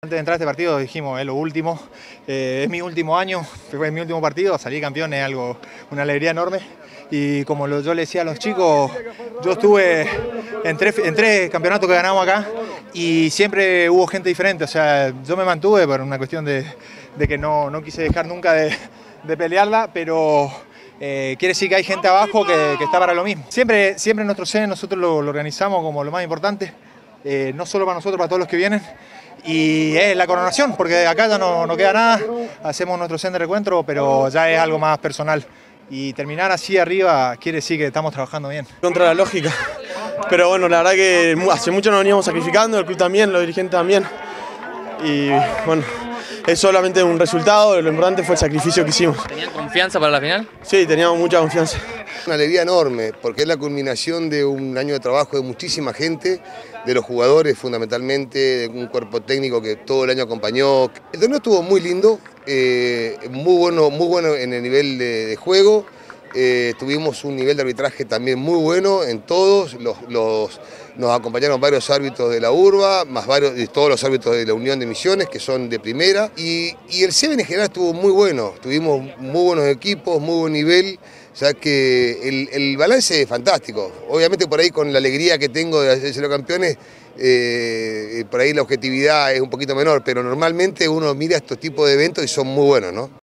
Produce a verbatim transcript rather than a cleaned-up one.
Antes de entrar a este partido dijimos, es lo último, eh, es mi último año, fue mi último partido, salir campeón es algo, una alegría enorme. Y como lo, yo le decía a los chicos, yo estuve en tres, en tres campeonatos que ganamos acá y siempre hubo gente diferente, o sea, yo me mantuve por una cuestión de, de que no, no quise dejar nunca de, de pelearla, pero eh, quiere decir que hay gente abajo que, que está para lo mismo. Siempre, siempre en nuestro C E N nosotros lo, lo organizamos como lo más importante, eh, no solo para nosotros, para todos los que vienen. Y es la coronación, porque acá ya no, no queda nada, hacemos nuestro C E N de recuentro, pero ya es algo más personal. Y terminar así arriba quiere decir que estamos trabajando bien. Contra la lógica, pero bueno, la verdad que hace mucho nos veníamos sacrificando, el club también, los dirigentes también. Y bueno, es solamente un resultado, lo importante fue el sacrificio que hicimos. ¿Tenían confianza para la final? Sí, teníamos mucha confianza. Una alegría enorme, porque es la culminación de un año de trabajo de muchísima gente, de los jugadores fundamentalmente, de un cuerpo técnico que todo el año acompañó. El torneo estuvo muy lindo, eh, muy, bueno, muy bueno en el nivel de, de juego, eh, tuvimos un nivel de arbitraje también muy bueno en todos, los, los, nos acompañaron varios árbitros de la Urba, más varios, todos los árbitros de la Unión de Misiones, que son de primera, y, y el C E B en general estuvo muy bueno, tuvimos muy buenos equipos, muy buen nivel, ya que el, el balance es fantástico. Obviamente por ahí con la alegría que tengo de ser campeones, eh, por ahí la objetividad es un poquito menor, pero normalmente uno mira estos tipos de eventos y son muy buenos, ¿no?